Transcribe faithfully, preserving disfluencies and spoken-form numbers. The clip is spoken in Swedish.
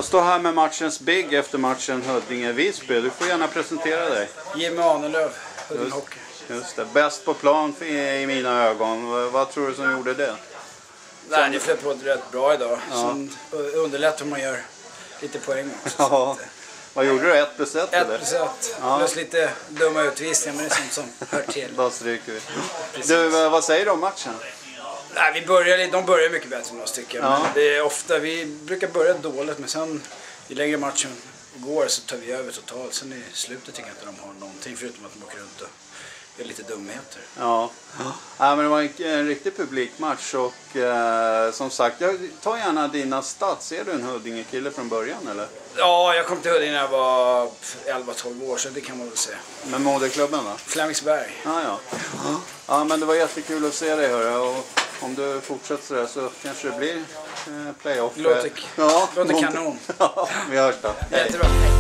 står här med matchens big efter matchen Huddinge-Visby. Du får gärna presentera dig. Jimmy Ahnelöv, Huddinge Hockey. Just det, bäst på plan i mina ögon. Vad tror du som gjorde det? Nej, det flöt på rätt bra idag. Ja. Som underlättar om man gör lite poäng också. Ja. Vad gjorde du? Ett plus ett? Ett plus ett. Ja. Plus lite dumma utvisningar, men det är sånt som hör till. Då stryker vi. Du, vad säger du om matchen? Nej, vi börjar, de börjar mycket bättre än oss tycker jag. Ja. Men det är ofta, vi brukar börja dåligt, men sen ju längre matchen går så tar vi över totalt. Sen i slutet tycker jag inte de har någonting förutom att de åker runt och gör lite dumheter. Ja, ja men det var en, en riktig publikmatch och eh, som sagt, jag tar gärna dina stats. Är du en Huddinge-kille från början eller? Ja, jag kom till Huddinge när jag var elva tolv år, så det kan man väl säga. Men moderklubben då? Flemingsberg. Ja, ja. Ja, men det var jättekul att se dig höra och om du fortsätter så där så kanske det blir eh, playoff. Låter, ja, låter kanon. Ja, vi hörs då. Jättebra.